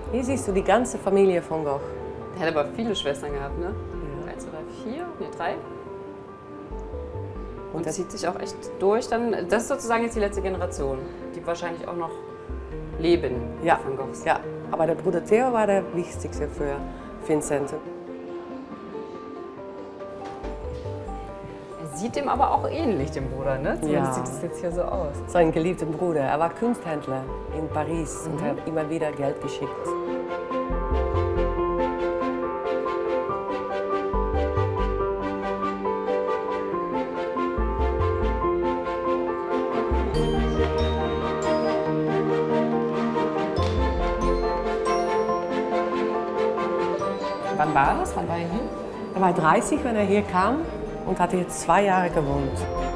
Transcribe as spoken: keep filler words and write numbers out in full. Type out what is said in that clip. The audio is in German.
Hier siehst du die ganze Familie von Gogh. Der hat aber viele Schwestern gehabt, ne? Ja. Eins, zwei, vier, ne, drei. Und das zieht sich auch echt durch. Dann, das ist sozusagen jetzt die letzte Generation, die wahrscheinlich auch noch leben, ja. Van Goghs. Ja, aber der Bruder Theo war der wichtigste für Vincent. Er sieht ihm aber auch ähnlich, dem Bruder, ne? Zumindest ja. sieht es jetzt hier so aus. Sein geliebter Bruder. Er war Kunsthändler in Paris mhm. und hat immer wieder Geld geschickt. Wann war das? Wann war er hier? Er war dreißig, wenn er hier kam und hat hier zwei Jahre gewohnt.